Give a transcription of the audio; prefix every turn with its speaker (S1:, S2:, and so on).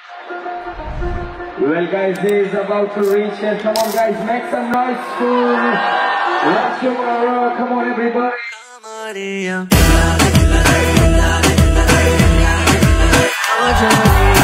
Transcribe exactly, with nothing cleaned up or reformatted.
S1: Well, guys, he is about to reach here. Come on, guys, make some noise for Rajkumar. Come on, everybody. Come on,